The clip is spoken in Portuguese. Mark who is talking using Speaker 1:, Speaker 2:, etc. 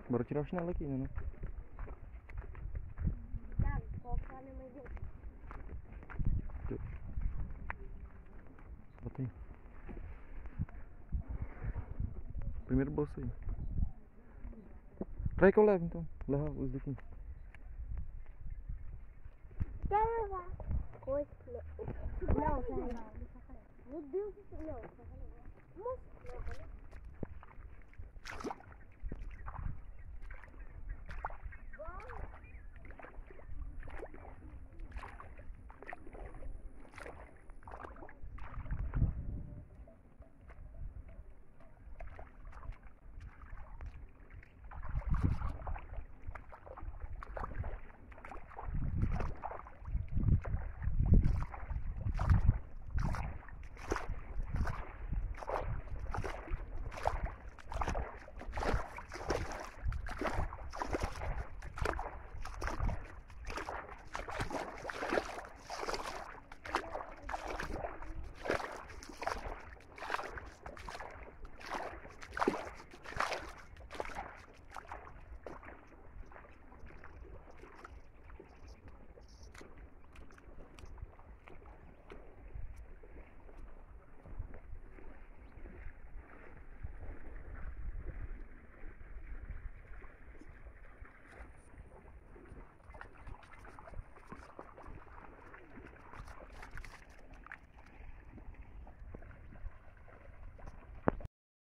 Speaker 1: Bora tirar o chinelo aqui, né?
Speaker 2: Tá, coloca lá minha mãe dentro.
Speaker 1: Bota aí. Primeiro bolso aí. Traz que eu levo então. Leva os daqui.
Speaker 2: Quer levar? Coisa. Não, não. Meu Deus do céu. Não, moça.